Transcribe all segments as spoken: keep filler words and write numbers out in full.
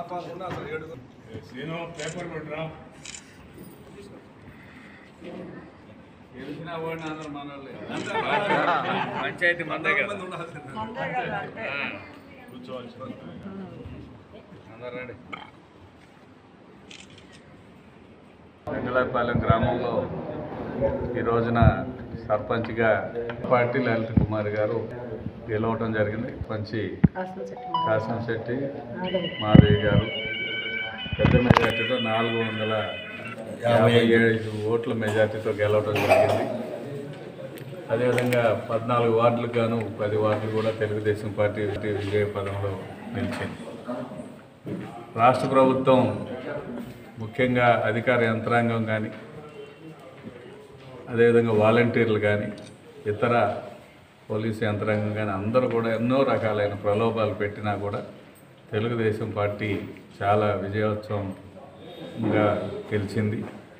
Paper పెట్టరా పంచాయతీ మందే కదా కూర్చోవాల్సి అందరు రండి. వెంగళపాలెం గ్రామంలో ఈ రోజున సర్పంచ్గా పార్టీ లలిత కుమార్ గారు గెలవటం జరిగింది. పంచి కాసంశెట్టి మాధవి గారు పెద్ద మెజార్టీతో నాలుగు వందల యాభై ఏడు ఓట్ల మెజార్టీతో గెలవడం జరిగింది. అదేవిధంగా పద్నాలుగు వార్డులకు గాను పది వార్డులు కూడా తెలుగుదేశం పార్టీ విజయ పదంలో నిలిచింది. రాష్ట్ర ప్రభుత్వం ముఖ్యంగా అధికార యంత్రాంగం కానీ అదేవిధంగా వాలంటీర్లు కానీ ఇతర పోలీసు యంత్రాంగం కానీ అందరూ కూడా ఎన్నో రకాలైన ప్రలోభాలు పెట్టినా కూడా తెలుగుదేశం పార్టీ చాలా విజయోత్సవంగా గెలిచింది.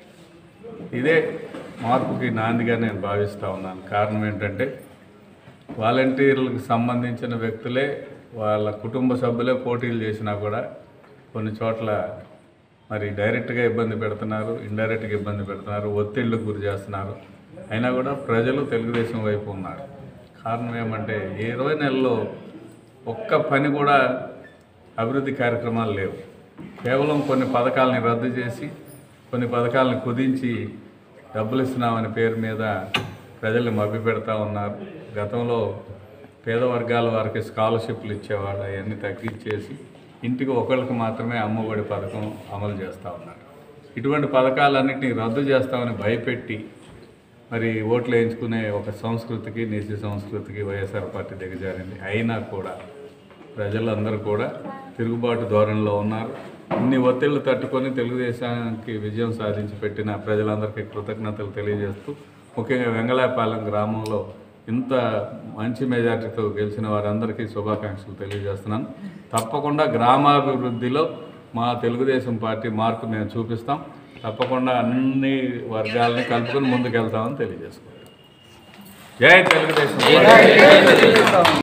ఇదే మార్పుకి నాందిగా నేను భావిస్తూ ఉన్నాను. కారణం ఏంటంటే వాలంటీర్లకు సంబంధించిన వ్యక్తులే వాళ్ళ కుటుంబ సభ్యులే పోటీలు చేసినా కూడా కొన్ని చోట్ల మరి డైరెక్ట్గా ఇబ్బంది పెడుతున్నారు, ఇండైరెక్ట్గా ఇబ్బంది పెడుతున్నారు, ఒత్తిళ్లకు గురి చేస్తున్నారు. అయినా కూడా ప్రజలు తెలుగుదేశం వైపు ఉన్నారు. కారణం ఏమంటే ఈ ఇరవై నెలల్లో ఒక్క పని కూడా అభివృద్ధి కార్యక్రమాలు లేవు. కేవలం కొన్ని పథకాలని రద్దు చేసి కొన్ని పథకాలను కుదించి డబ్బులు ఇస్తున్నామని పేరు మీద ప్రజల్ని మభ్యపెడతా ఉన్నారు. గతంలో పేద వర్గాల వారికి స్కాలర్షిప్లు ఇచ్చేవాళ్ళు అవన్నీ తగ్గించేసి ఇంటికి ఒకళ్ళకి మాత్రమే అమ్మఒడి పథకం అమలు చేస్తూ ఉన్నారు. ఇటువంటి పథకాలన్నింటినీ రద్దు చేస్తామని భయపెట్టి మరి ఓట్లు వేయించుకునే ఒక సంస్కృతికి నీతి సంస్కృతికి వైఎస్ఆర్ పార్టీ దిగజారింది. అయినా కూడా ప్రజలందరూ కూడా తిరుగుబాటు ధోరణిలో ఉన్నారు. ఇన్ని ఒత్తిళ్లు తట్టుకొని తెలుగుదేశానికి విజయం సాధించి పెట్టిన ప్రజలందరికీ కృతజ్ఞతలు తెలియజేస్తూ ముఖ్యంగా వెంగళపాలెం గ్రామంలో ఇంత మంచి మెజార్టీతో గెలిచిన వారందరికీ శుభాకాంక్షలు తెలియజేస్తున్నాను. తప్పకుండా గ్రామాభివృద్ధిలో మా తెలుగుదేశం పార్టీ మార్కు మేము చూపిస్తాం. తప్పకుండా అన్ని వర్గాలని కలుపుకొని ముందుకెళ్తామని తెలియజేసుకుంటాం. జై తెలుగుదేశం.